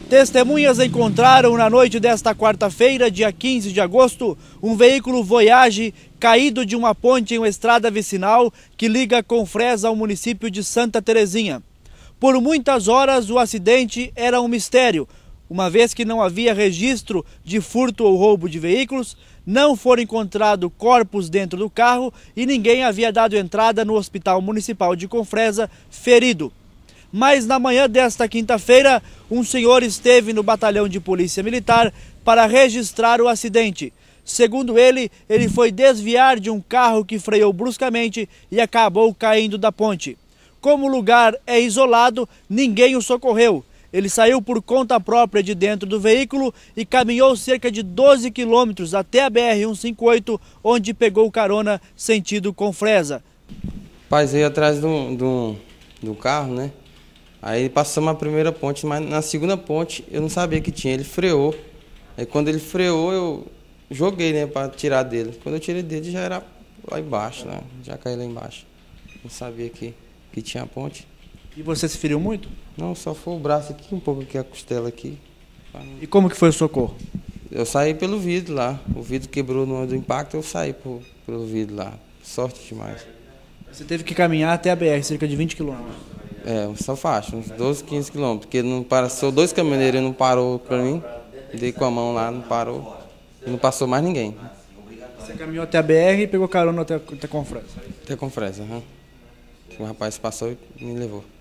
Testemunhas encontraram na noite desta quarta-feira, dia 15 de agosto, um veículo Voyage caído de uma ponte em uma estrada vicinal que liga Confresa ao município de Santa Terezinha. Por muitas horas o acidente era um mistério, uma vez que não havia registro de furto ou roubo de veículos, não foram encontrados corpos dentro do carro e ninguém havia dado entrada no Hospital Municipal de Confresa ferido. Mas na manhã desta quinta-feira, um senhor esteve no batalhão de polícia militar para registrar o acidente. Segundo ele foi desviar de um carro que freou bruscamente e acabou caindo da ponte. Como o lugar é isolado, ninguém o socorreu. Ele saiu por conta própria de dentro do veículo e caminhou cerca de 12 quilômetros até a BR-158, onde pegou carona sentido Confresa. O pai veio atrás do carro, né? Aí passamos a primeira ponte, mas na segunda ponte eu não sabia que tinha, ele freou. Aí quando ele freou, eu joguei, né, para tirar dele. Quando eu tirei dele já era lá embaixo, né? Já caiu lá embaixo. Não sabia que tinha a ponte. E você se feriu muito? Não, só foi o braço aqui, um pouco aqui, a costela aqui. E como que foi o socorro? Eu saí pelo vidro lá, o vidro quebrou no do impacto, eu saí pelo vidro lá. Sorte demais. Você teve que caminhar até a BR, cerca de 20 quilômetros. É, só faixa, uns 12, 15 quilômetros, porque não passou dois caminhoneiros, não parou para mim, dei com a mão lá, não parou, não passou mais ninguém. Você caminhou até a BR e pegou carona até Confresa? Até Confresa, um rapaz passou e me levou.